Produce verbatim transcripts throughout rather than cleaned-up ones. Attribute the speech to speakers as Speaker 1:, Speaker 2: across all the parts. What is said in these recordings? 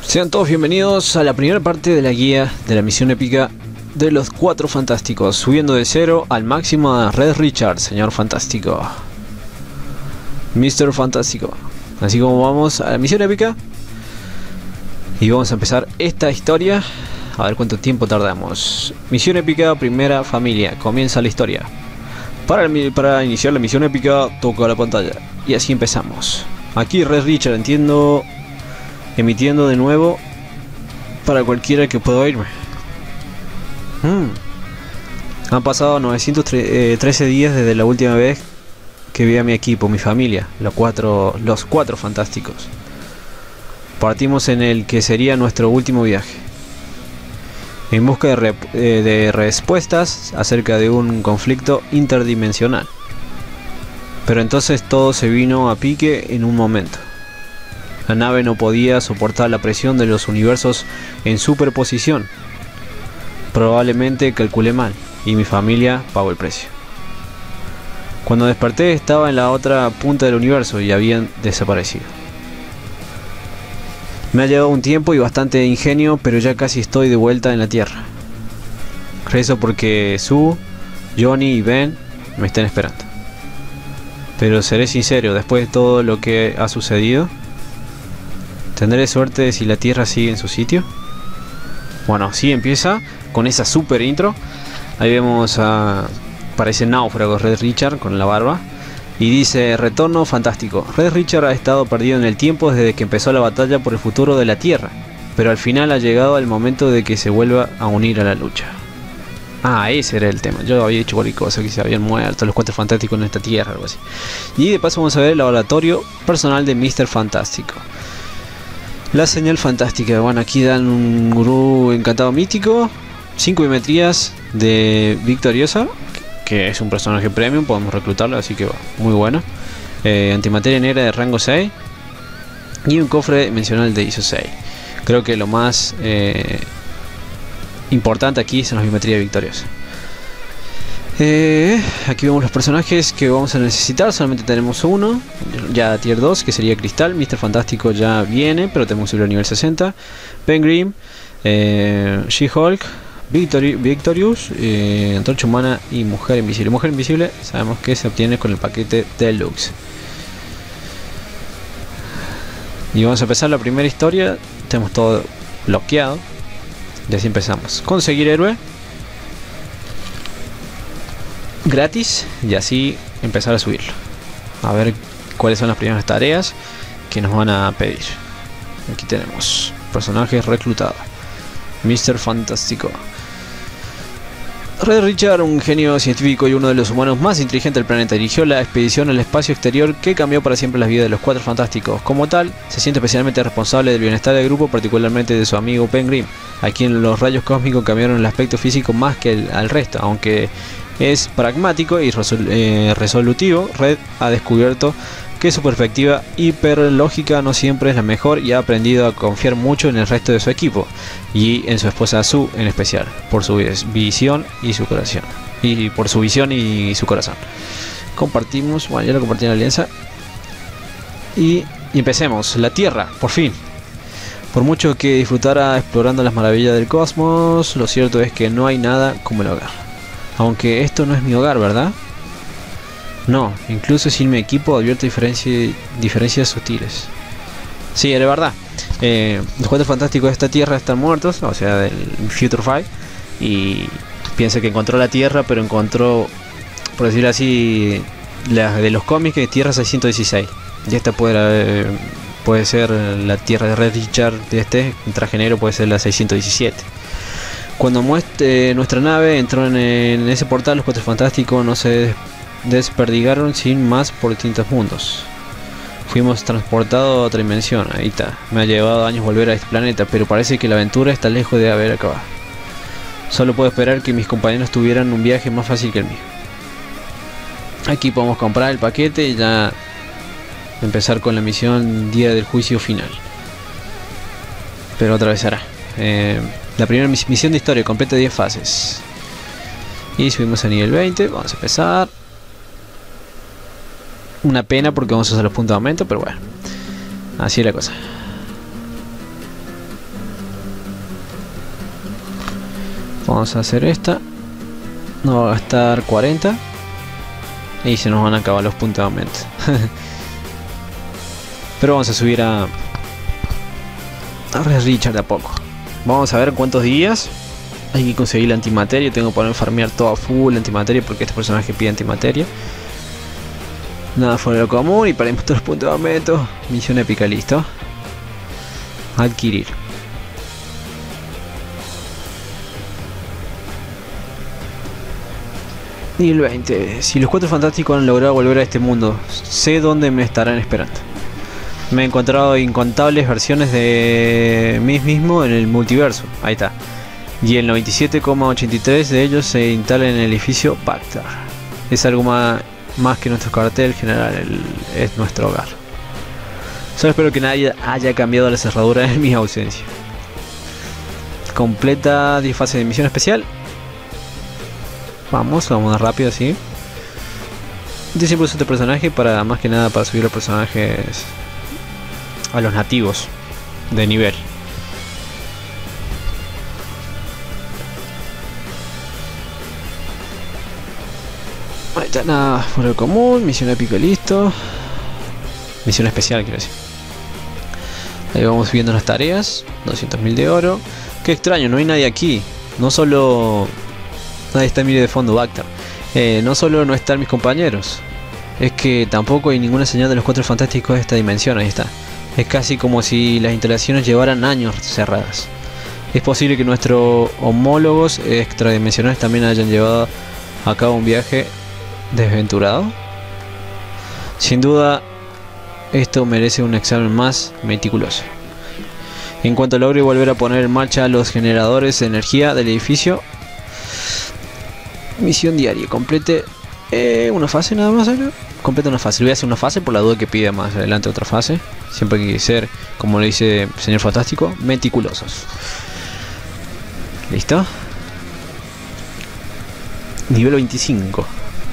Speaker 1: Sean todos bienvenidos a la primera parte de la guía de la misión épica de los Cuatro Fantásticos, subiendo de cero al máximo a Red Richard, señor fantástico, mister Fantástico. Así como vamos a la misión épica y vamos a empezar esta historia. A ver cuánto tiempo tardamos. Misión épica, primera familia, comienza la historia. Para, el, para iniciar la misión épica, toca la pantalla y así empezamos. Aquí Red Richard, entiendo, emitiendo de nuevo para cualquiera que pueda oírme. Hmm. Han pasado novecientos trece días desde la última vez que vi a mi equipo, mi familia, los cuatro, los cuatro fantásticos. Partimos en el que sería nuestro último viaje, en busca de, re, eh, de respuestas acerca de un conflicto interdimensional. Pero entonces todo se vino a pique en un momento. La nave no podía soportar la presión de los universos en superposición. Probablemente calculé mal y mi familia pagó el precio. Cuando desperté estaba en la otra punta del universo y habían desaparecido. Me ha llevado un tiempo y bastante ingenio, pero ya casi estoy de vuelta en la Tierra. Rezo porque Sue, Johnny y Ben me estén esperando. Pero seré sincero, después de todo lo que ha sucedido, ¿tendré suerte si la Tierra sigue en su sitio? Bueno, así empieza con esa super intro. Ahí vemos a... parece náufrago Red Richard con la barba. Y dice: retorno fantástico. Red Richard ha estado perdido en el tiempo desde que empezó la batalla por el futuro de la Tierra. Pero al final ha llegado el momento de que se vuelva a unir a la lucha. Ah, ese era el tema. Yo había dicho cualquier cosa, que se habían muerto los cuatro fantásticos en esta Tierra, algo así. Y de paso vamos a ver el laboratorio personal de mister Fantástico. La señal fantástica. Bueno, aquí dan un gurú encantado mítico. Cinco biometrías de Victoriosa, que es un personaje premium, podemos reclutarlo, así que va, muy bueno. Eh, antimateria negra de rango seis. Y un cofre dimensional de I S O seis. Creo que lo más eh, importante aquí son las biometrías Victoriosa. Eh, aquí vemos los personajes que vamos a necesitar. Solamente tenemos uno, ya tier dos, que sería Cristal. mister Fantástico ya viene, pero tenemos que subir al nivel sesenta. Ben Grimm, eh, She-Hulk, Victori Victorious, eh, Antorcha Humana y Mujer Invisible. Mujer Invisible sabemos que se obtiene con el paquete Deluxe. Y vamos a empezar la primera historia. Tenemos todo bloqueado. Y así empezamos. Conseguir héroe gratis y así empezar a subirlo. A ver cuáles son las primeras tareas que nos van a pedir. Aquí tenemos personajes reclutados. mister Fantástico. Red Richard, un genio científico y uno de los humanos más inteligentes del planeta, dirigió la expedición al espacio exterior que cambió para siempre las vidas de los Cuatro Fantásticos. Como tal, se siente especialmente responsable del bienestar del grupo, particularmente de su amigo Ben Grimm, a quien los rayos cósmicos cambiaron el aspecto físico más que el, al resto. Aunque es pragmático y resol eh, resolutivo, Red ha descubierto que su perspectiva hiperlógica no siempre es la mejor y ha aprendido a confiar mucho en el resto de su equipo y en su esposa Sue en especial, por su visión y su corazón. Y por su visión y su corazón. Compartimos, bueno, ya lo compartí en la alianza. Y, y empecemos. La Tierra, por fin. Por mucho que disfrutara explorando las maravillas del cosmos, lo cierto es que no hay nada como el hogar. Aunque esto no es mi hogar, ¿verdad? No, incluso sin mi equipo advierto diferencia, diferencias sutiles. Sí, era verdad. Eh, los Cuatro Fantásticos de esta Tierra están muertos, o sea, del Future five. Y piensa que encontró la Tierra, pero encontró, por decirlo así, la de los cómics, que Tierra seiscientos dieciséis. Y esta puede, eh, puede ser la Tierra de Red Richard de este, en traje negro puede ser la seiscientos diecisiete. Cuando muestre, nuestra nave entró en, en ese portal, los Cuatro Fantásticos no se desperdigaron sin más por distintos mundos. Fuimos transportados a otra dimensión. Ahí está. Me ha llevado años volver a este planeta, pero parece que la aventura está lejos de haber acabado. Solo puedo esperar que mis compañeros tuvieran un viaje más fácil que el mío. Aquí podemos comprar el paquete y ya empezar con la misión Día del Juicio Final. Pero otra vez hará. Eh, la primera mis misión de historia completa diez fases. Y subimos a nivel veinte. Vamos a empezar. Una pena porque vamos a usar los puntos de aumento, pero bueno, así es la cosa. Vamos a hacer esta. Nos va a gastar cuarenta. Y se nos van a acabar los puntos de aumento. Pero vamos a subir a... a Red Richard de a poco. Vamos a ver cuántos días hay que conseguir la antimateria. Tengo que poner farmear todo a full antimateria porque este personaje pide antimateria. Nada fuera de lo común. Y para todos los puntos de aumento. Misión épica, listo. Adquirir. Y el veinte. Si los cuatro fantásticos han logrado volver a este mundo, sé dónde me estarán esperando. Me he encontrado incontables versiones de mí mismo en el multiverso. Ahí está. Y el noventa y siete coma ochenta y tres de ellos se instalan en el edificio Bactar. Es algo más, más que nuestro cuartel general, el, es nuestro hogar. Solo espero que nadie haya cambiado la cerradura en mi ausencia. Completa diez fases de misión especial. Vamos, vamos más rápido así. Yo siempre uso este personaje para, más que nada, para subir los personajes a los nativos de nivel. Ahí está, nada por el común, misión épica, listo. Misión especial, quiero decir. Ahí vamos viendo las tareas. doscientos mil de oro. Qué extraño, no hay nadie aquí. No solo... Nadie está, mire de fondo, Bactar. Eh, no solo no están mis compañeros, es que tampoco hay ninguna señal de los cuatro fantásticos de esta dimensión. Ahí está. Es casi como si las instalaciones llevaran años cerradas. Es posible que nuestros homólogos extradimensionales también hayan llevado a cabo un viaje desventurado. Sin duda, esto merece un examen más meticuloso. En cuanto logre volver a poner en marcha los generadores de energía del edificio. Misión diaria, complete eh, una fase nada más, ¿no? Completa una fase, le voy a hacer una fase por la duda que pida más adelante otra fase. Siempre hay que ser, como le dice el señor fantástico, meticulosos. ¿Listo? Nivel veinticinco.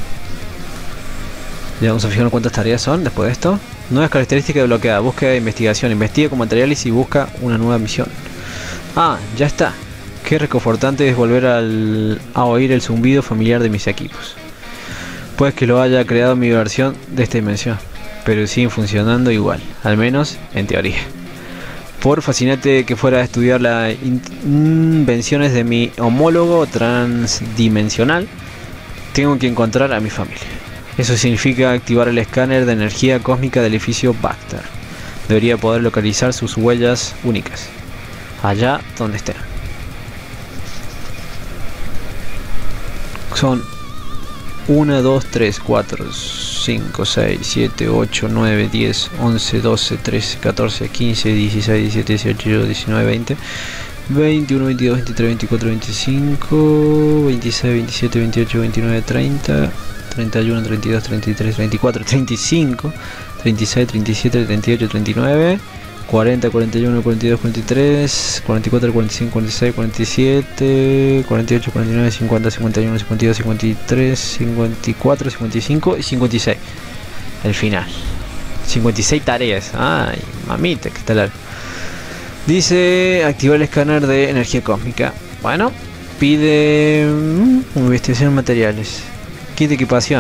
Speaker 1: Ya vamos a fijar cuántas tareas son después de esto. Nuevas características desbloqueadas, búsqueda de investigación, investiga con materiales y busca una nueva misión. Ah, ya está. Qué reconfortante es volver al, a oír el zumbido familiar de mis equipos. Puede que lo haya creado mi versión de esta dimensión, pero siguen funcionando igual, al menos en teoría. Por fascinante que fuera a estudiar las invenciones de mi homólogo transdimensional, tengo que encontrar a mi familia. Eso significa activar el escáner de energía cósmica del edificio Bactar. Debería poder localizar sus huellas únicas, allá donde estén. Son uno, dos, tres, cuatro, cinco, seis, siete, ocho, nueve, diez, once, doce, trece, catorce, quince, dieciséis, diecisiete, dieciocho, diecinueve, veinte, veintiuno, veintidós, veintitrés, veinticuatro, veinticinco, veintiséis, veintisiete, veintiocho, veintinueve, treinta, treinta y uno, treinta y dos, treinta y tres, treinta y cuatro, treinta y cinco, treinta y seis, treinta y siete, treinta y ocho, treinta y nueve, cuarenta, cuarenta y uno, cuarenta y dos, cuarenta y tres, cuarenta y cuatro, cuarenta y cinco, cuarenta y seis, cuarenta y siete, cuarenta y ocho, cuarenta y nueve, cincuenta, cincuenta y uno, cincuenta y dos, cincuenta y tres, cincuenta y cuatro, cincuenta y cinco y cincuenta y seis. El final. cincuenta y seis tareas. Ay, mamita, que está largo. Dice activar el escáner de energía cósmica. Bueno, pide mmm, investigación de materiales. Kit de equipación.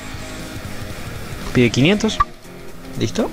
Speaker 1: Pide quinientos. Listo.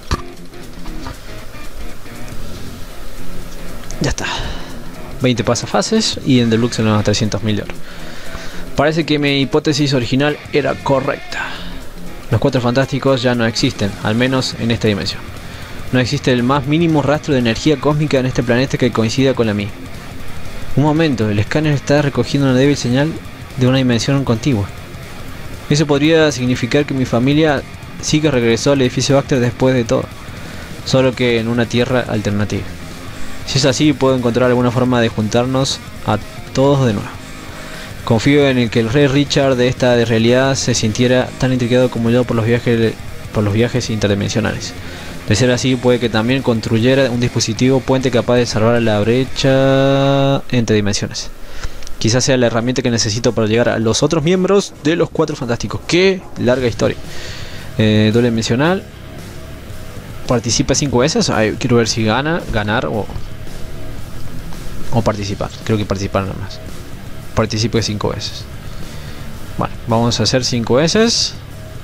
Speaker 1: Ya está. veinte pasafases y en Deluxe en los trescientos mil de oro. Parece que mi hipótesis original era correcta. Los cuatro fantásticos ya no existen, al menos en esta dimensión. No existe el más mínimo rastro de energía cósmica en este planeta que coincida con la mía. Un momento, el escáner está recogiendo una débil señal de una dimensión contigua. Eso podría significar que mi familia sí que regresó al edificio Bactar después de todo, solo que en una tierra alternativa. Si es así, puedo encontrar alguna forma de juntarnos a todos de nuevo. Confío en el que el rey Richard de esta realidad se sintiera tan intrigado como yo por los viajes, por los viajes interdimensionales. De ser así, puede que también construyera un dispositivo puente capaz de salvar la brecha entre dimensiones. Quizás sea la herramienta que necesito para llegar a los otros miembros de los Cuatro Fantásticos. ¡Qué larga historia! Eh, doble dimensional. Participa cinco veces. Ay, quiero ver si gana, ganar o... o participar. Creo que participar nada más. participe cinco veces. Bueno, vamos a hacer cinco veces.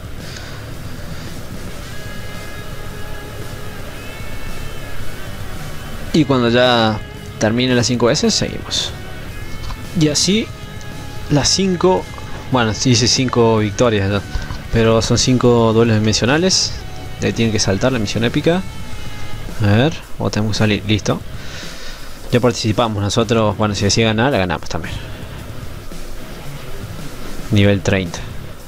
Speaker 1: Y cuando ya termine las cinco veces, seguimos. Y así, las cinco... Bueno, hice cinco victorias ya, pero son cinco duelos dimensionales. De ahí tienen que saltar la misión épica. A ver, o tenemos que salir, listo. Ya participamos nosotros, bueno, si decía ganar, la ganamos también. Nivel treinta.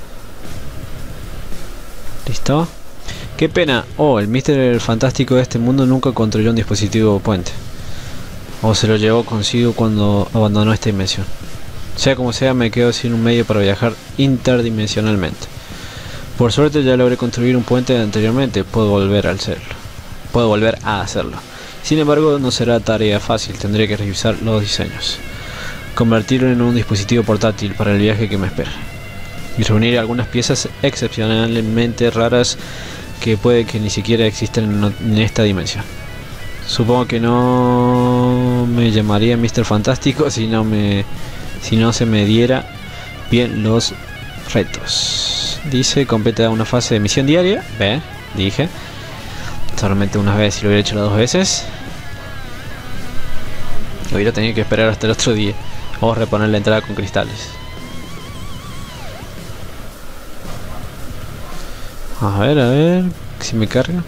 Speaker 1: Listo. Qué pena. Oh, el míster Fantástico de este mundo nunca controló un dispositivo puente. O se lo llevó consigo cuando abandonó esta dimensión. Sea como sea, me quedo sin un medio para viajar interdimensionalmente. Por suerte ya logré construir un puente anteriormente. Puedo volver a hacerlo. Puedo volver a hacerlo. Sin embargo, no será tarea fácil. Tendré que revisar los diseños, convertirlo en un dispositivo portátil para el viaje que me espera, y reunir algunas piezas excepcionalmente raras que puede que ni siquiera existan en esta dimensión. Supongo que no me llamaría míster Fantástico si no me si no se me diera bien los retos. Dice completa una fase de misión diaria. Ve, dije solamente una vez. Si lo hubiera hecho las dos veces, hubiera tenido que esperar hasta el otro día o reponer la entrada con cristales. A ver, a ver si me carga.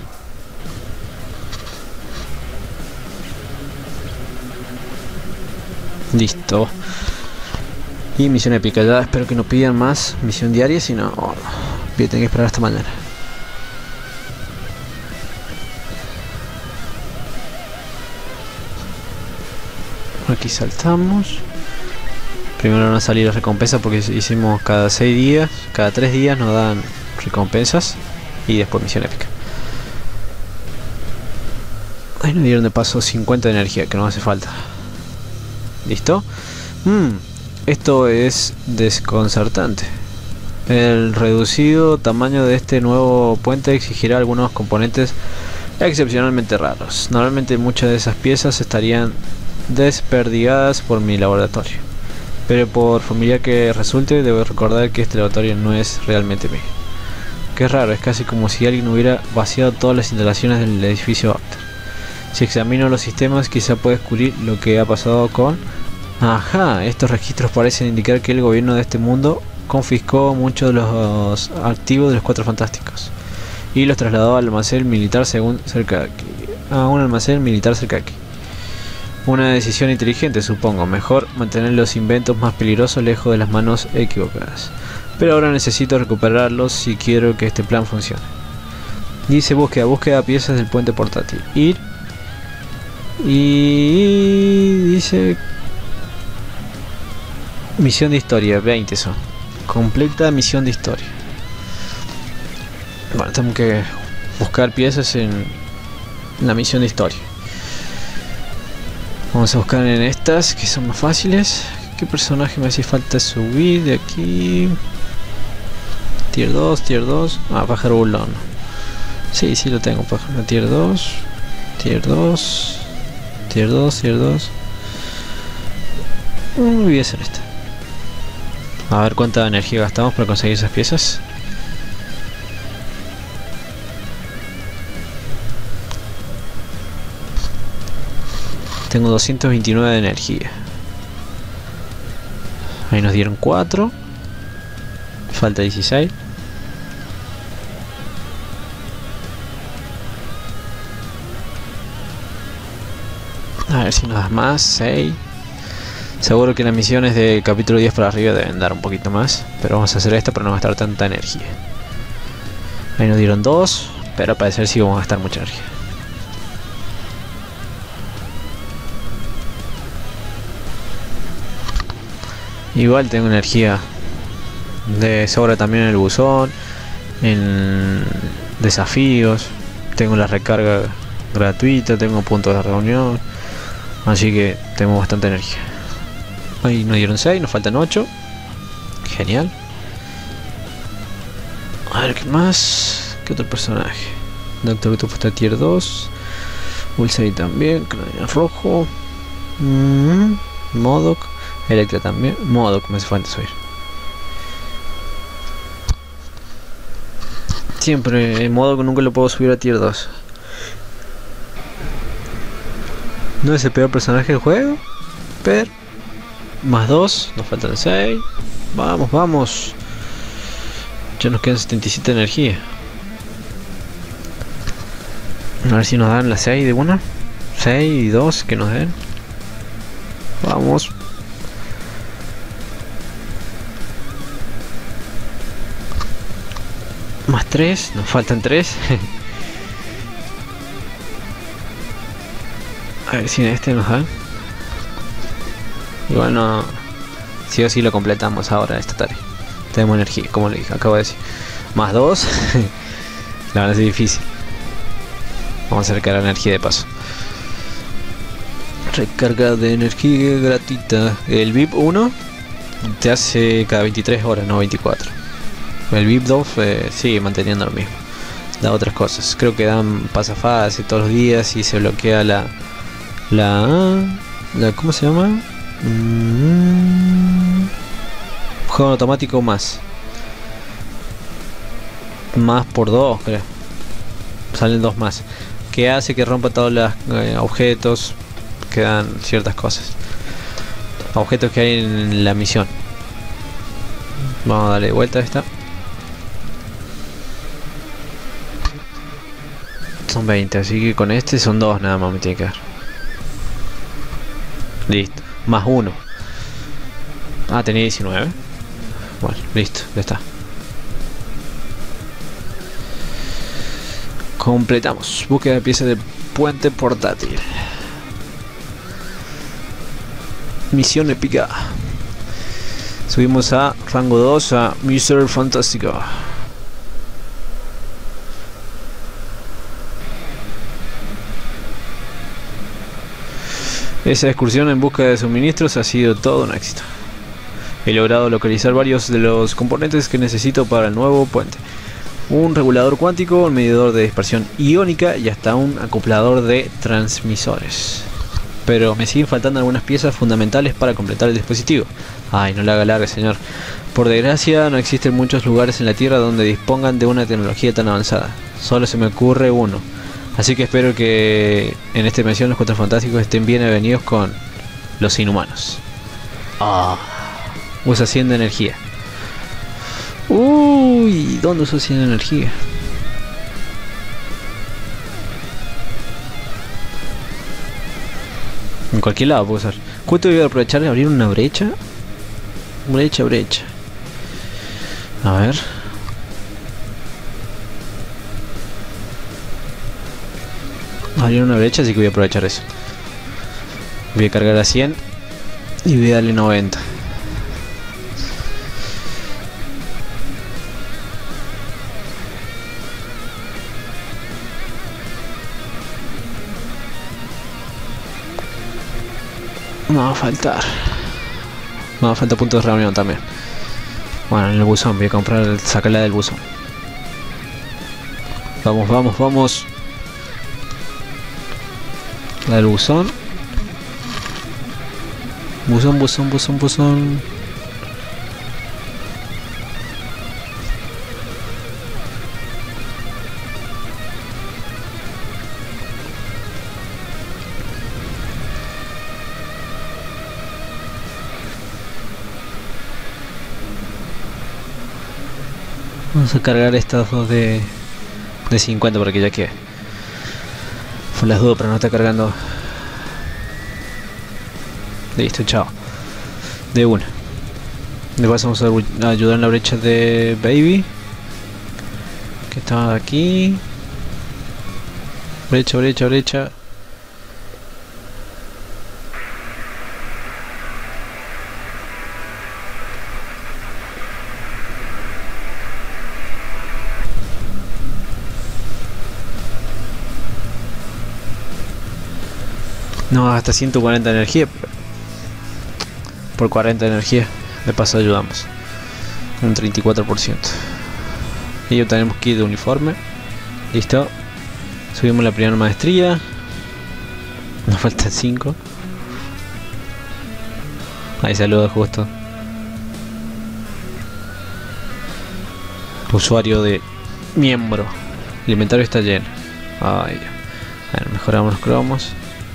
Speaker 1: Listo. Y misión épica. Ya espero que no pidan más misión diaria, si no, oh, voy a tener que esperar hasta mañana. Aquí saltamos. Primero van a salir las recompensas porque hicimos cada seis días, cada tres días nos dan recompensas. Y después misión épica. Ahí nos dieron de paso cincuenta de energía, que no hace falta. ¿Listo? Mm, esto es desconcertante. El reducido tamaño de este nuevo puente exigirá algunos componentes excepcionalmente raros. Normalmente muchas de esas piezas estarían desperdigadas por mi laboratorio, pero por familiar que resulte, debo recordar que este laboratorio no es realmente mío. Qué raro, es casi como si alguien hubiera vaciado todas las instalaciones del edificio Actor. Si examino los sistemas, quizá pueda descubrir lo que ha pasado con... Ajá, estos registros parecen indicar que el gobierno de este mundo confiscó muchos de los activos de los Cuatro Fantásticos y los trasladó al almacén militar según cerca de aquí. A un almacén militar cerca de aquí. Una decisión inteligente, supongo. Mejor mantener los inventos más peligrosos lejos de las manos equivocadas. Pero ahora necesito recuperarlos si quiero que este plan funcione. Dice búsqueda, búsqueda piezas del puente portátil. Ir. Y dice misión de historia, veinte son. Completa misión de historia. Bueno, tenemos que buscar piezas en la misión de historia. Vamos a buscar en estas que son más fáciles. ¿Qué personaje me hace falta subir de aquí? Tier dos, tier dos. Ah, pájaro burlón. Sí, sí lo tengo, pájaro. Tier dos, tier dos, tier dos, tier dos. Mm, voy a hacer esta. A ver cuánta energía gastamos para conseguir esas piezas. Tengo doscientos veintinueve de energía. Ahí nos dieron cuatro. Falta dieciséis. A ver si nos das más. seis. Seguro que las misiones de capítulo diez para arriba deben dar un poquito más. Pero vamos a hacer esto para no gastar tanta energía. Ahí nos dieron dos. Pero al parecer sí vamos a gastar mucha energía. Igual tengo energía de sobra también en el buzón, en desafíos, tengo la recarga gratuita, tengo puntos de reunión, así que tengo bastante energía. Ahí nos dieron seis, nos faltan ocho. Genial. A ver qué más. ¿Qué otro personaje? Doctor Octopus está tier dos. Bullseye también, Cráneo Rojo. Mm-hmm. Modok. Electra también. Modo, me hace falta subir. Siempre en modo que nunca lo puedo subir a tier dos. No es el peor personaje del juego, pero más dos, nos faltan seis. Vamos, vamos. Ya nos quedan setenta y siete de energía. A ver si nos dan las seis de una. seis y dos que nos den. Vamos. Más tres, nos faltan tres. A ver si en este nos dan. Y bueno, sí o sí lo completamos ahora esta tarea. Tenemos energía, como le dije, acabo de decir. Más dos. La van a ser difícil. Vamos a recargar energía de paso. Recarga de energía gratuita. El V I P uno te hace cada veintitrés horas, no veinticuatro. El V I P dos eh, sigue manteniendo lo mismo. Da otras cosas. Creo que dan pasafase todos los días y se bloquea la... La... la ¿cómo se llama? Mm, juego automático más. Más por dos, creo. Salen dos más. Que hace que rompa todos los eh, objetos. Que dan ciertas cosas. Objetos que hay en la misión. Vamos a darle vuelta a esta. Son veinte, así que con este son dos nada más me tiene que dar. Listo. Más uno. Ah, tenía diecinueve. Bueno, listo, ya está. Completamos. Búsqueda de piezas de puente portátil. Misión épica. Subimos a rango dos a míster Fantástico. Esa excursión en busca de suministros ha sido todo un éxito. He logrado localizar varios de los componentes que necesito para el nuevo puente. Un regulador cuántico, un medidor de dispersión iónica y hasta un acoplador de transmisores. Pero me siguen faltando algunas piezas fundamentales para completar el dispositivo. Ay, no la haga larga, señor. Por desgracia, no existen muchos lugares en la Tierra donde dispongan de una tecnología tan avanzada. Solo se me ocurre uno. Así que espero que en esta dimensión los Cuatro Fantásticos estén bien avenidos con los inhumanos. Ah, usa cien de energía. Uy, ¿dónde usa cien de energía? En cualquier lado puedo usar. ¿Cuánto voy a aprovechar de abrir una brecha? Brecha, brecha. A ver. Abrir una brecha, así que voy a aprovechar eso. Voy a cargar a cien y voy a darle noventa. Me va a faltar. Me va a faltar puntos de reunión también. Bueno, en el buzón, voy a comprar, sacarla del buzón. Vamos, vamos, vamos. La del buzón. Buzón, buzón, buzón, buzón. Vamos a cargar estas dos de, de cincuenta para que ya quede. Por las dudas, pero no está cargando. Listo, chao. De una. Después vamos a ayudar en la brecha de Baby, que estaba aquí. Brecha, brecha, brecha. No, hasta ciento cuarenta de energía. Por cuarenta de energía. De paso ayudamos. Un treinta y cuatro por ciento. Y ya tenemos kit de uniforme. Listo. Subimos la primera maestría. Nos faltan cinco. Ahí saluda justo. Usuario de miembro. El inventario está lleno. Ay, Dios. A ver, mejoramos los cromos.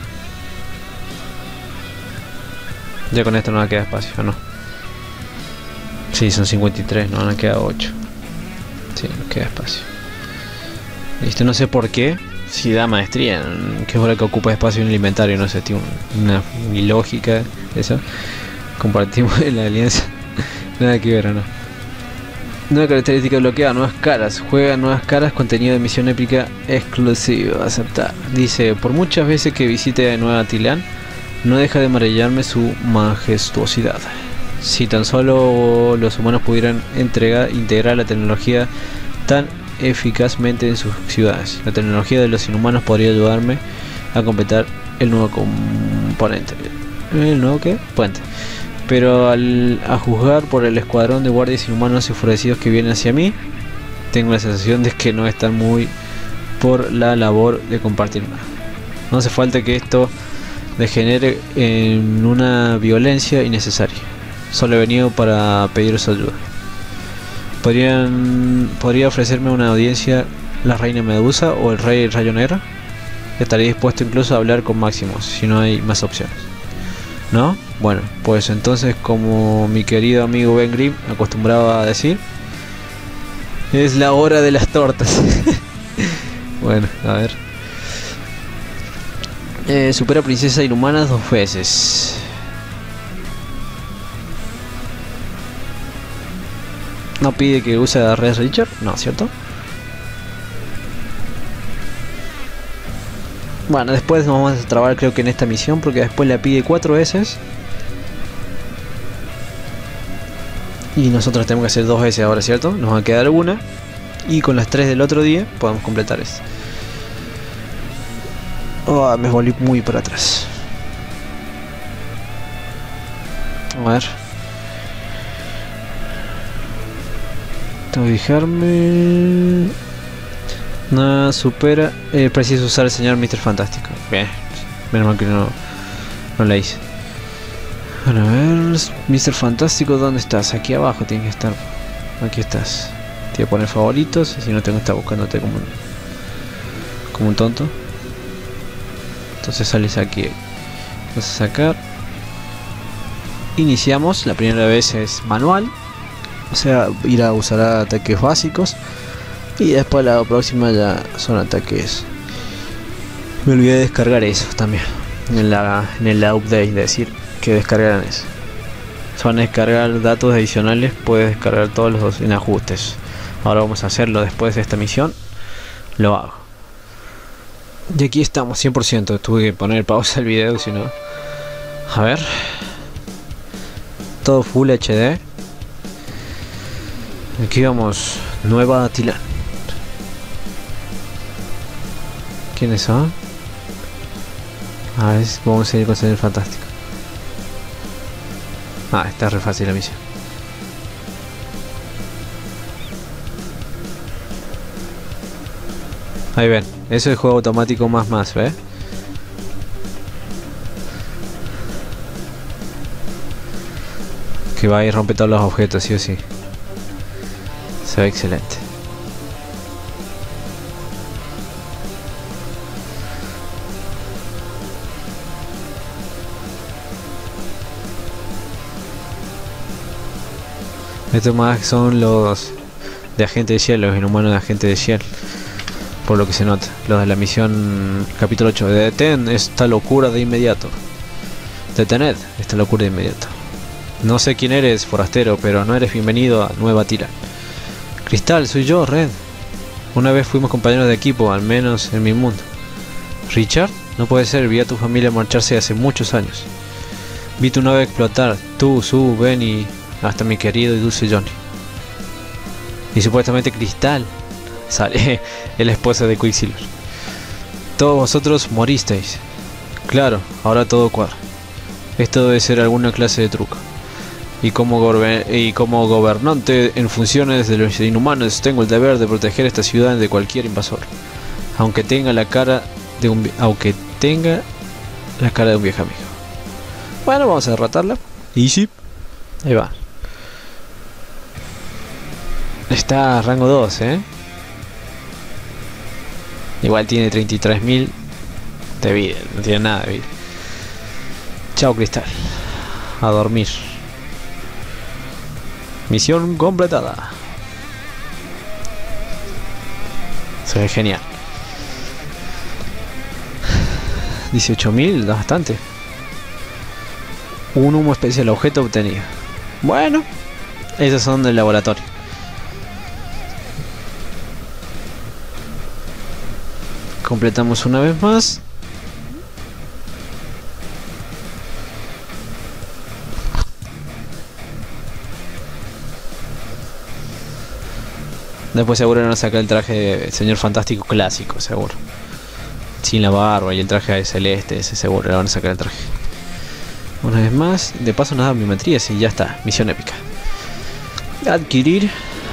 Speaker 1: Ya con esto no nos queda espacio, ¿o no? Sí, son cincuenta y tres, no nos queda ocho. Sí, nos queda espacio. Listo, no sé por qué. Si da maestría, que es hora que ocupa espacio en el inventario, no sé, tiene una, una ilógica eso. Compartimos en la alianza. Nada que ver, ¿o no? Nueva característica bloqueada, nuevas caras. Juega nuevas caras, contenido de misión épica exclusivo. Aceptar. Dice, por muchas veces que visite Nueva Tilan, no deja de maravillarme su majestuosidad. Si tan solo los humanos pudieran entregar, integrar la tecnología tan eficazmente en sus ciudades. La tecnología de los inhumanos podría ayudarme a completar el nuevo componente. ¿El nuevo qué? Puente. Pero al, a juzgar por el escuadrón de guardias inhumanos enfurecidos que vienen hacia mí, tengo la sensación de que no están muy por la labor de compartir nada. No hace falta que esto degenere en una violencia innecesaria. Solo he venido para pedir su ayuda. ¿Podrían, ¿Podría ofrecerme una audiencia la reina Medusa o el rey Rayo Negro? Estaría dispuesto incluso a hablar con Máximos si no hay más opciones. ¿No? Bueno, pues entonces, como mi querido amigo Ben Grimm acostumbraba a decir, es la hora de las tortas. Bueno, a ver. Eh, supera princesa inhumana dos veces. No pide que use a Red Richard, no, ¿cierto? Bueno, después nos vamos a trabar creo que en esta misión, porque después la pide cuatro veces. Y nosotros tenemos que hacer dos veces ahora, ¿cierto? Nos va a quedar una. Y con las tres del otro día podemos completar eso. Oh, me volví muy para atrás. A ver. Tengo que fijarme. Nada supera. Eh, preciso usar el señor mister Fantástico. Bien. Menos mal que no, no la hice. Bueno, a ver. mister Fantástico, ¿dónde estás? Aquí abajo tiene que estar. Aquí estás. Te voy a poner favoritos. Si no tengo que estar buscándote como un, como un tonto. Entonces sales aquí. Vas a sacar. Iniciamos. La primera vez es manual. O sea, ir a usar ataques básicos. Y después la próxima ya son ataques. Me olvidé de descargar eso también. En la, en el update, de decir que descargaran eso. Se van a descargar datos adicionales. Puedes descargar todos los en ajustes. Ahora vamos a hacerlo después de esta misión. Lo hago. Y aquí estamos, cien por ciento. Tuve que poner pausa el video, si no. A ver. Todo Full H D. Aquí vamos. Nueva Tilan. ¿Quiénes son? A ver, vamos a ir con el señor Fantástico. Ah, está re fácil la misión. Ahí ven, eso es juego automático más más, ¿ves? Que va a ir romper todos los objetos, sí o sí. Se ve excelente. Estos más son los de Agente de Shield, los inhumanos de Agente de Shield. Por lo que se nota, los de la misión capítulo ocho. Detén esta locura de inmediato. Detened esta locura de inmediato. No sé quién eres, forastero, pero no eres bienvenido a Nueva Tilan. Cristal, soy yo, Red. Una vez fuimos compañeros de equipo, al menos en mi mundo. ¿Richard? No puede ser, vi a tu familia marcharse hace muchos años. Vi tu nave explotar, tú, Sue, Ben y hasta mi querido y dulce Johnny. Y supuestamente Cristal sale el esposo de Quicksilver. Todos vosotros moristeis. Claro, ahora todo cuadra. Esto debe ser alguna clase de truco. Y como, y como gobernante en funciones de los inhumanos, tengo el deber de proteger esta ciudad de cualquier invasor. Aunque tenga la cara de un aunque tenga la cara de un viejo amigo. Bueno, vamos a derrotarla. Easy. Ahí va. Está a rango dos, eh. Igual tiene treinta y tres mil de vida. No tiene nada de vida. Chao, Cristal. A dormir. Misión completada. Se ve genial. dieciocho mil, bastante. Un humo especial, objeto obtenido. Bueno, esos son del laboratorio. Completamos una vez más. Después seguro van a sacar el traje de Señor Fantástico clásico, seguro. Sin la barba y el traje celeste, ese seguro le van a sacar el traje. Una vez más, de paso nada, biometría, y ya está. Misión épica. Adquirir.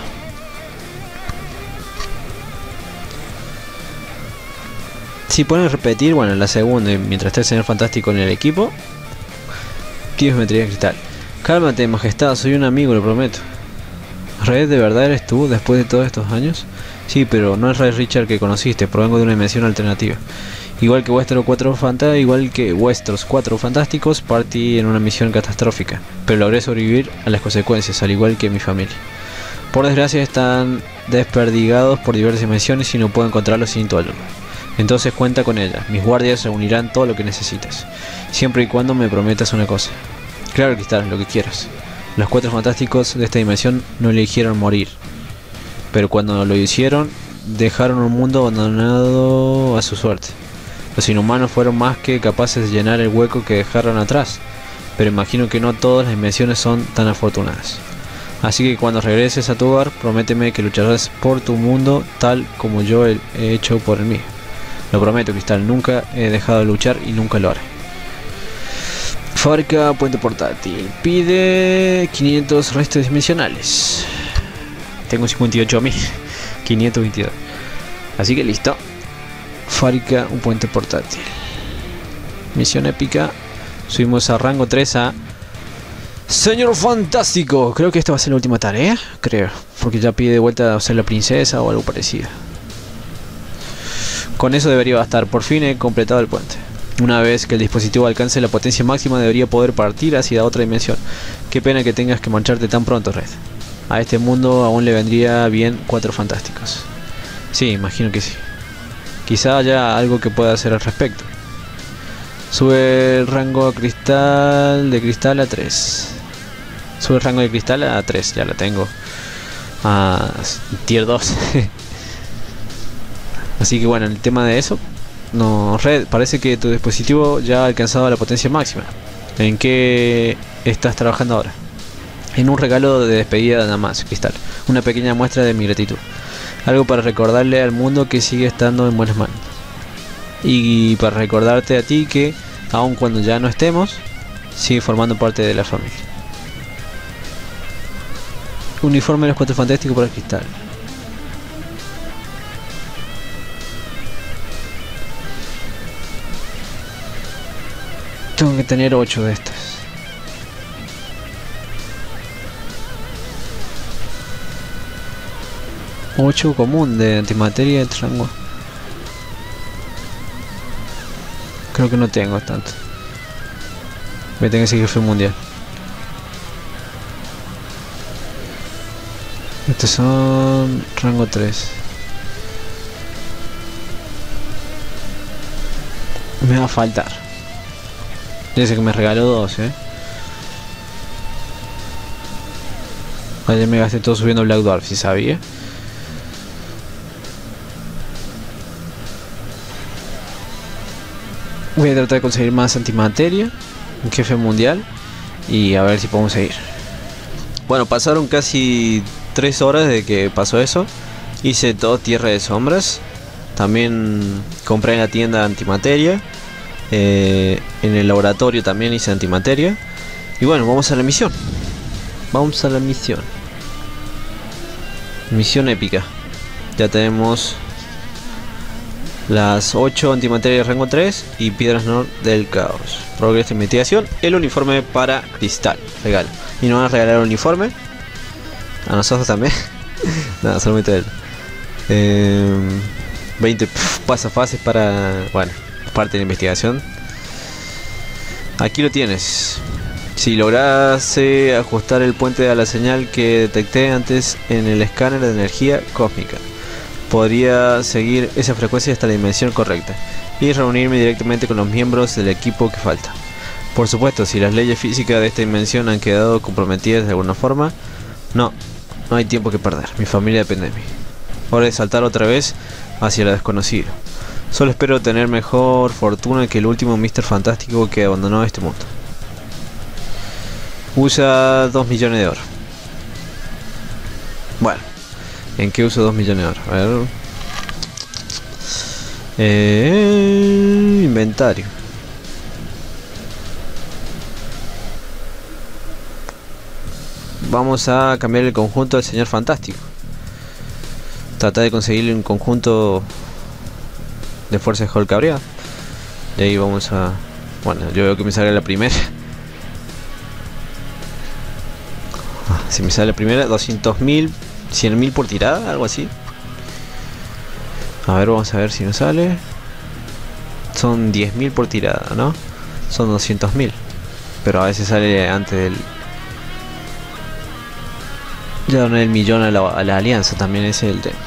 Speaker 1: Si pueden repetir, bueno, la segunda, mientras esté el Señor Fantástico en el equipo. Quiero biometría de cristal. Cálmate, majestad, soy un amigo, lo prometo. ¿Red, de verdad eres tú después de todos estos años? Sí, pero no es Red Richard que conociste, provengo de una dimensión alternativa. Igual que vuestros cuatro fanta igual que vuestros cuatro fantásticos, partí en una misión catastrófica, pero logré sobrevivir a las consecuencias, al igual que mi familia. Por desgracia están desperdigados por diversas dimensiones y no puedo encontrarlos sin tu ayuda. Entonces cuenta con ella, mis guardias reunirán todo lo que necesites, siempre y cuando me prometas una cosa. Claro, Cristal, lo que quieras. Los cuatro fantásticos de esta dimensión no eligieron morir, pero cuando lo hicieron, dejaron un mundo abandonado a su suerte. Los inhumanos fueron más que capaces de llenar el hueco que dejaron atrás, pero imagino que no todas las dimensiones son tan afortunadas. Así que cuando regreses a tu hogar, prométeme que lucharás por tu mundo tal como yo he hecho por el mío. Lo prometo, Cristal, nunca he dejado de luchar y nunca lo haré. Fábrica puente portátil. Pide quinientos restos dimensionales. Tengo cincuenta y ocho mil quinientos veintidós. Así que listo. Fábrica un puente portátil. Misión épica. Subimos a rango tres a Señor Fantástico. Creo que esta va a ser la última tarea. Creo. Porque ya pide de vuelta a ser la princesa o algo parecido. Con eso debería bastar. Por fin he completado el puente. Una vez que el dispositivo alcance la potencia máxima, debería poder partir hacia otra dimensión. Qué pena que tengas que marcharte tan pronto, Red. A este mundo aún le vendría bien cuatro fantásticos. Sí, imagino que sí. Quizá haya algo que pueda hacer al respecto. Sube el rango de cristal de cristal a tres. Sube el rango de cristal a tres, ya lo tengo. A tier dos. Así que bueno, el tema de eso. No, Red, parece que tu dispositivo ya ha alcanzado la potencia máxima. ¿En qué estás trabajando ahora? En un regalo de despedida nada más, Cristal. Una pequeña muestra de mi gratitud. Algo para recordarle al mundo que sigue estando en buenas manos. Y para recordarte a ti que, aun cuando ya no estemos, sigue formando parte de la familia. Uniforme de los cuatro fantásticos para Cristal. Tengo que tener ocho de estas. ocho común de antimateria de rango. Creo que no tengo tanto. Voy a tener que seguir jefe mundial. Estos son rango tres. Me va a faltar. Dice que me regaló dos, eh. Ayer me gasté todo subiendo Black Dwarf, si sabía. Voy a tratar de conseguir más antimateria, un jefe mundial, y a ver si podemos seguir. Bueno, pasaron casi tres horas de que pasó eso. Hice todo Tierra de Sombras. También compré en la tienda antimateria. Eh, en el laboratorio también hice antimateria. Y bueno, vamos a la misión. Vamos a la misión. Misión épica. Ya tenemos Las ocho antimateria de rango tres y piedras Nord del caos. Progreso de investigación. El uniforme para Cristal. Regalo. Y nos van a regalar el uniforme. A nosotros también. Nada, solamente él. Eh, veinte pasafases para... Bueno, parte de la investigación. Aquí lo tienes. Si lograse ajustar el puente a la señal que detecté antes en el escáner de energía cósmica, podría seguir esa frecuencia hasta la dimensión correcta y reunirme directamente con los miembros del equipo que falta. Por supuesto, si las leyes físicas de esta dimensión han quedado comprometidas de alguna forma, no, no hay tiempo que perder. Mi familia depende de mí. Hora de saltar otra vez hacia lo desconocido. Solo espero tener mejor fortuna que el último míster Fantástico que abandonó este mundo. Usa dos millones de oro. Bueno, ¿en qué uso dos millones de oro? A ver. Eh, inventario. Vamos a cambiar el conjunto del señor Fantástico. Tratar de conseguirle un conjunto de fuerza de Hulk cabreado. De ahí vamos a... Bueno, yo veo que me sale la primera. Si me sale la primera, doscientos mil, cien mil por tirada, algo así. A ver, vamos a ver si nos sale. Son diez mil por tirada, ¿no? Son doscientos mil. Pero a veces sale antes del... Ya doné el millón a la, a la alianza, también ese es el tema.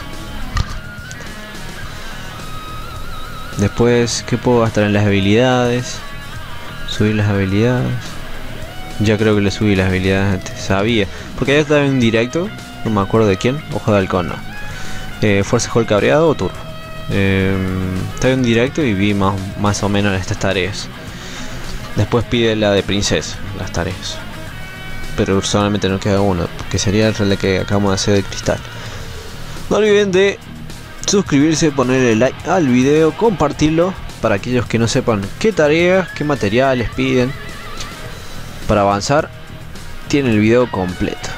Speaker 1: Después, ¿qué puedo gastar en las habilidades? Subir las habilidades. Ya creo que le subí las habilidades antes, sabía. Porque ya estaba en directo, no me acuerdo de quién. Ojo de halcón, no. Eh, Fuerza Hulk cabreado o turbo. Eh, estaba en directo y vi más, más o menos estas tareas. Después pide la de princesa, las tareas. Pero solamente nos queda uno, que sería el relé que acabamos de hacer de cristal. No olviden de suscribirse, ponerle like al video, compartirlo para aquellos que no sepan qué tareas, qué materiales piden. Para avanzar, tienen el video completo.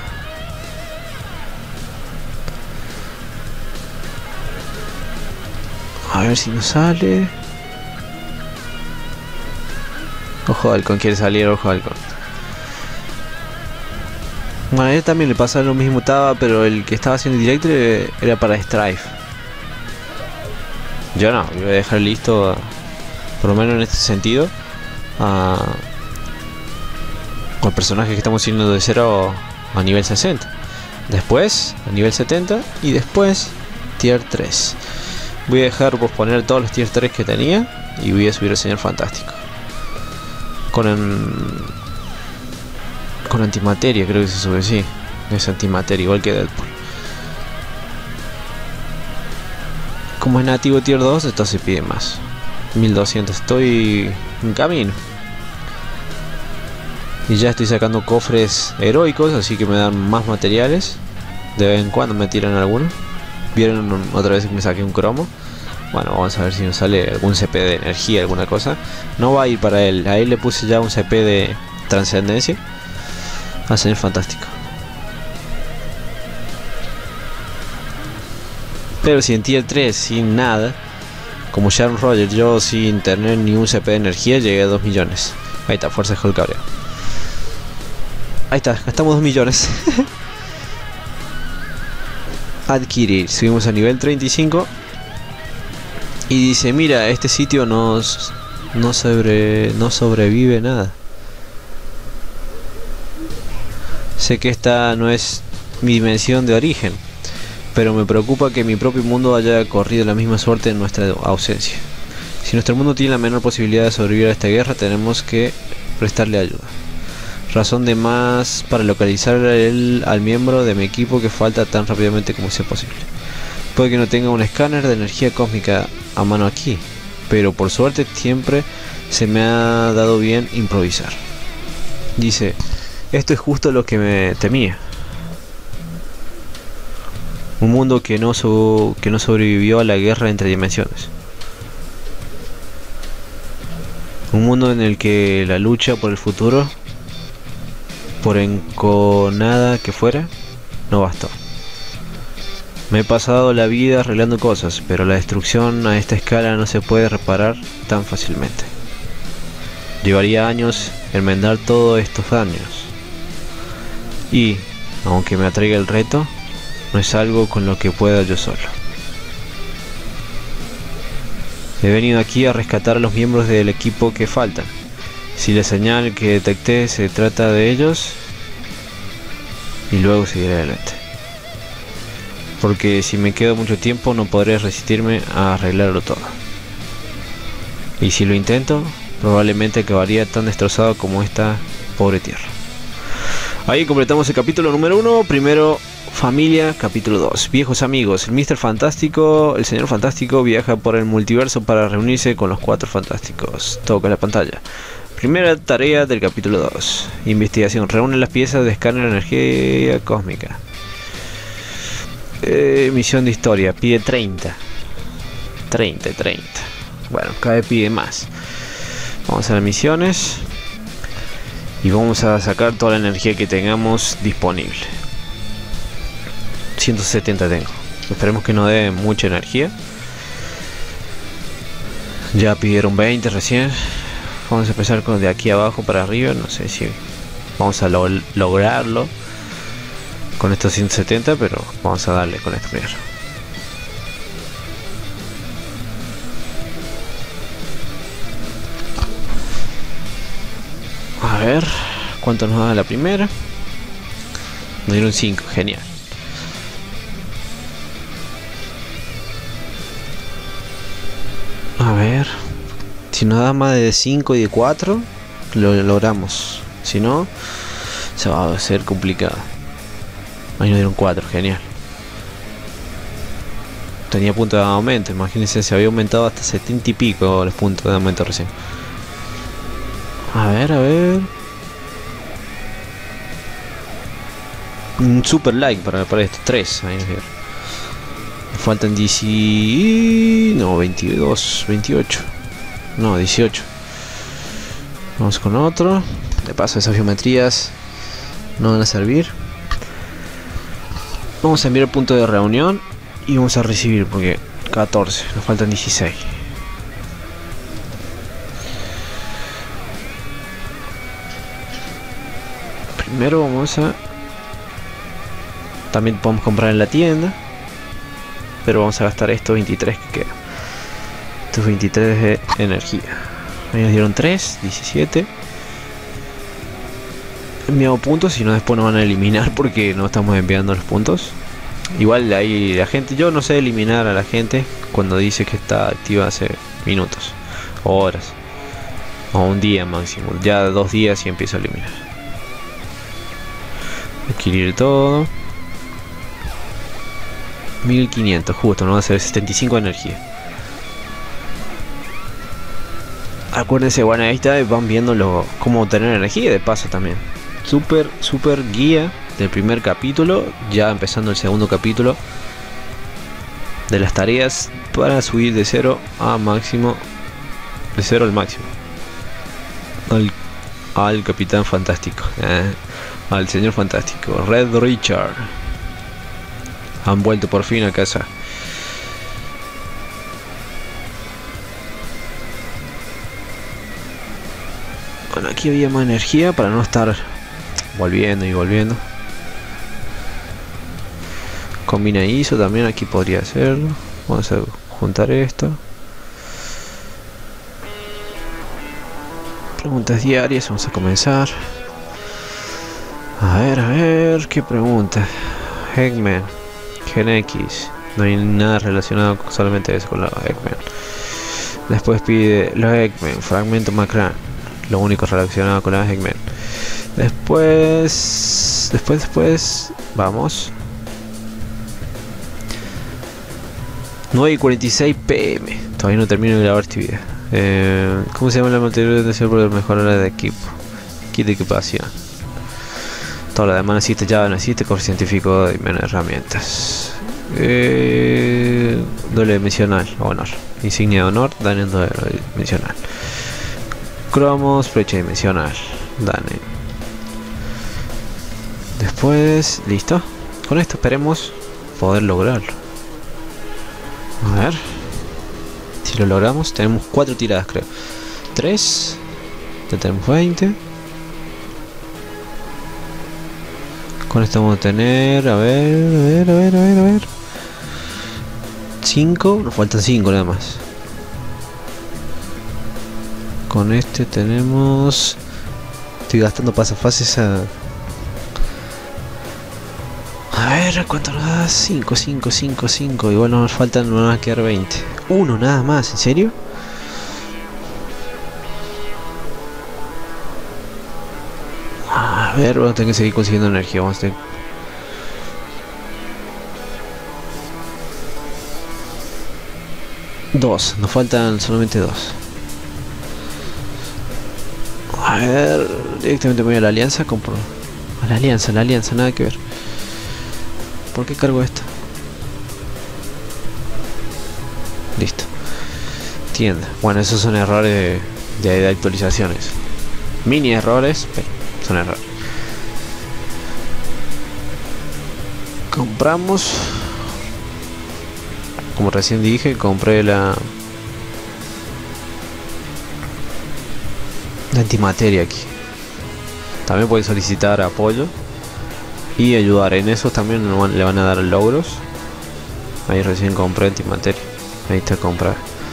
Speaker 1: A ver si nos sale. Ojo halcón, quiere salir, ojo halcón. Bueno, a él también le pasa lo mismo, estaba, pero el que estaba haciendo directo era para Strife. Yo no, yo voy a dejar listo, por lo menos en este sentido, a, al personaje que estamos haciendo de cero a nivel sesenta. Después a nivel setenta y después tier tres. Voy a dejar posponer todos los tier tres que tenía y voy a subir al señor Fantástico. Con en, con antimateria creo que se sube, sí. Es antimateria igual que Deadpool. Como es nativo tier dos, esto se pide más. mil doscientos, estoy en camino. Y ya estoy sacando cofres heroicos, así que me dan más materiales. De vez en cuando me tiran algunos. Vieron otra vez que me saqué un cromo. Bueno, vamos a ver si nos sale algún C P de energía, alguna cosa. No va a ir para él, a él le puse ya un C P de trascendencia. Va a ser fantástico. Pero si en tier tres, sin nada, como Sharon Rogers, yo sin tener ni un C P de energía, llegué a dos millones. Ahí está, fuerza de Hulk cabreo. Ahí está, gastamos dos millones. Adquirir, subimos a nivel treinta y cinco. Y dice, mira, este sitio nos, no, sobre, no sobrevive nada. Sé que esta no es mi dimensión de origen, pero me preocupa que mi propio mundo haya corrido la misma suerte en nuestra ausencia. Si nuestro mundo tiene la menor posibilidad de sobrevivir a esta guerra, tenemos que prestarle ayuda. Razón de más para localizar el, al miembro de mi equipo que falta tan rápidamente como sea posible. Puede que no tenga un escáner de energía cósmica a mano aquí, pero por suerte siempre se me ha dado bien improvisar. Dice, esto es justo lo que me temía. Un mundo que no, so, que no sobrevivió a la guerra entre dimensiones. Un mundo en el que la lucha por el futuro, por enconada que fuera, no bastó. Me he pasado la vida arreglando cosas, pero la destrucción a esta escala no se puede reparar tan fácilmente. Llevaría años enmendar todos estos daños. Y, aunque me atraiga el reto, no es algo con lo que pueda yo solo. He venido aquí a rescatar a los miembros del equipo que faltan. Si la señal que detecté se trata de ellos, y luego seguiré adelante. Porque si me quedo mucho tiempo no podré resistirme a arreglarlo todo. Y si lo intento, probablemente acabaría tan destrozado como esta pobre tierra. Ahí completamos el capítulo número uno. Primero, familia, capítulo dos. Viejos amigos. El míster Fantástico, el señor Fantástico viaja por el multiverso para reunirse con los Cuatro Fantásticos. Toca la pantalla. Primera tarea del capítulo dos. Investigación. Reúne las piezas de escáner de energía cósmica. Eh, misión de historia. Pide treinta. treinta, treinta. Bueno, cada vez pide más. Vamos a las misiones. Y vamos a sacar toda la energía que tengamos disponible. ciento setenta tengo. Esperemos que no dé mucha energía. Ya pidieron veinte recién. Vamos a empezar con de aquí abajo para arriba. No sé si vamos a lo lograrlo con estos ciento setenta, pero vamos a darle con esto primero. A ver cuánto nos da la primera. Nos dieron cinco, genial. A ver, si nos da más de cinco y de cuatro, lo logramos. Si no, se va a hacer complicado. Ahí nos dieron cuatro, genial. Tenía punto de aumento, imagínense, se había aumentado hasta setenta y pico los puntos de aumento recién. A ver, a ver. Un super like para, para esto, tres. Ahí nos dieron. Faltan diez. No, veintidós, veintiocho. No, dieciocho. Vamos con otro. De paso, esas geometrías no van a servir. Vamos a enviar el punto de reunión y vamos a recibir porque catorce, nos faltan dieciséis. Primero vamos a... También podemos comprar en la tienda, pero vamos a gastar estos veintitrés que quedan. Estos veintitrés de energía. Ahí nos dieron tres, diecisiete. Enviamos puntos, si no después nos van a eliminar porque no estamos enviando los puntos. Igual ahí la gente, yo no sé eliminar a la gente cuando dice que está activa hace minutos o horas o un día máximo. Ya dos días y empiezo a eliminar. Adquirir todo. mil quinientos, justo, nos va a hacer setenta y cinco de energía. Acuérdense, bueno, ahí está, van viendo lo, cómo obtener energía de paso también. Super, super guía del primer capítulo, ya empezando el segundo capítulo de las tareas para subir de cero a máximo, de cero al máximo, al, al Capitán Fantástico, eh, al Señor Fantástico, Red Richard. Han vuelto por fin a casa. Bueno, aquí había más energía para no estar volviendo y volviendo. Combina I S O también, aquí podría hacerlo. Vamos a juntar esto. Preguntas diarias, vamos a comenzar. A ver, a ver, ¿qué pregunta? Eggman, Gen X. No hay nada relacionado con solamente eso con los Eggman. Después pide los Eggman, fragmento Macran. Lo único relacionado con los Eggman. Después, después, después, vamos. nueve y cuarenta y seis pm. Todavía no termino de grabar este video. Eh, ¿Cómo se llama la material de ser por mejorar de equipo? Kit de equipación. Todo lo demás necesita llave, necesita corre científico y menos herramientas. Eh, doble dimensional, honor. Insignia de honor, daño doble dimensional. Cromos, flecha dimensional, daño. Después, listo. Con esto esperemos poder lograrlo. A ver si lo logramos. Tenemos cuatro tiradas, creo. tres. Ya tenemos veinte. Con esto vamos a tener, a ver, a ver, a ver, a ver, a ver. cinco, nos faltan cinco nada más. Con este tenemos... Estoy gastando pasafases a... A ver, ¿cuánto nos da? cinco, cinco, cinco, cinco. Igual nos faltan, nos van a quedar veinte. Uno nada más, ¿en serio? A ver, vamos a tener que seguir consiguiendo energía. Vamos a tener... Dos, nos faltan solamente dos. A ver, directamente me voy a la alianza. Compro a la alianza, la alianza, nada que ver. ¿Por qué cargo esto? Listo. Tienda. Bueno, esos son errores de, de, de actualizaciones. Mini errores, pero son errores. Compramos. Como recién dije, compré la... La antimateria aquí. También pueden solicitar apoyo y ayudar. En esos también le van a dar logros. Ahí recién compré antimateria. Ahí está comprar.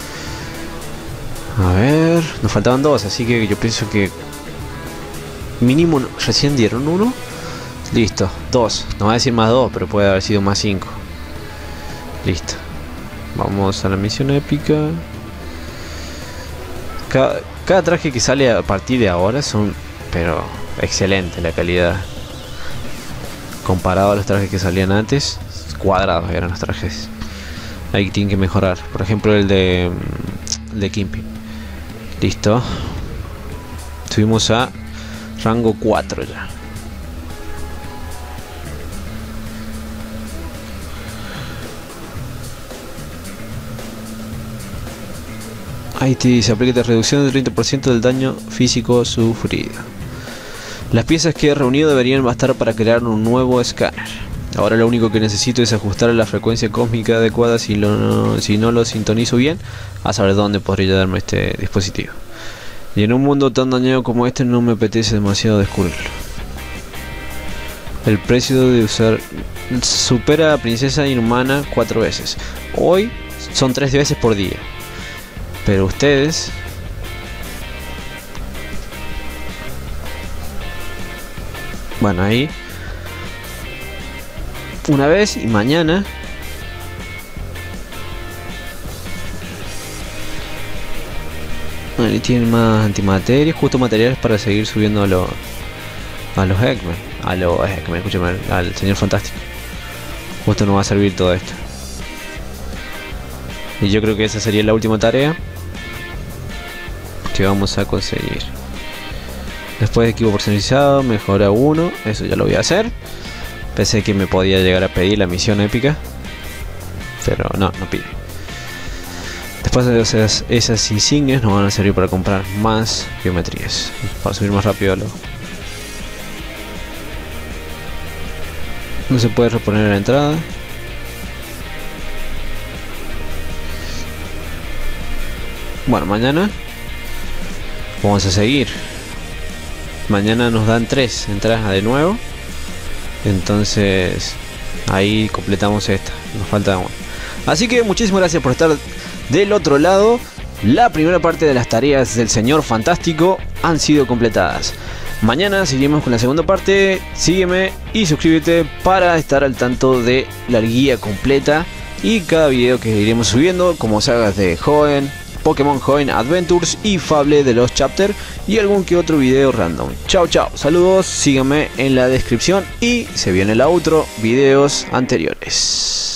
Speaker 1: A ver, nos faltaban dos, así que yo pienso que mínimo recién dieron uno. Listo, dos. No va a decir más dos, pero puede haber sido más cinco. Listo. Vamos a la misión épica. Cada, cada traje que sale a partir de ahora son, pero excelente la calidad. Comparado a los trajes que salían antes, cuadrados eran los trajes. Ahí tienen que mejorar. Por ejemplo el de, el de Kingpin. Listo. Subimos a rango cuatro ya. Ahí te dice, aplica reducción del treinta por ciento del daño físico sufrido. Las piezas que he reunido deberían bastar para crear un nuevo escáner. Ahora lo único que necesito es ajustar a la frecuencia cósmica adecuada. Si, lo, no, si no lo sintonizo bien, a saber dónde podría darme este dispositivo. Y en un mundo tan dañado como este no me apetece demasiado descubrirlo. El precio de usar supera a Princesa Inhumana cuatro veces. Hoy son tres veces por día. Pero ustedes... Bueno, ahí... Una vez y mañana... Ahí tienen más antimateria, justo materiales para seguir subiendo a los... A los Eggman. A los Eggman, escúchame, al Señor Fantástico. Justo nos va a servir todo esto. Y yo creo que esa sería la última tarea que vamos a conseguir. Después de equipo personalizado, mejora uno. Eso ya lo voy a hacer. Pensé que me podía llegar a pedir la misión épica, pero no, no pide. Después de esas, esas insignias nos van a servir para comprar más geometrías, para subir más rápido lo... No se puede reponer la entrada. Bueno, mañana vamos a seguir. Mañana nos dan tres entradas de nuevo. Entonces ahí completamos esta. Nos falta una. Así que muchísimas gracias por estar del otro lado. La primera parte de las tareas del Señor Fantástico han sido completadas. Mañana seguimos con la segunda parte. Sígueme y suscríbete para estar al tanto de la guía completa y cada video que iremos subiendo, como sagas de Hoenn, Pokémon Hoenn Adventures y Fable de los Chapter y algún que otro video random. Chao, chao, saludos, síganme en la descripción y se viene el outro, videos anteriores.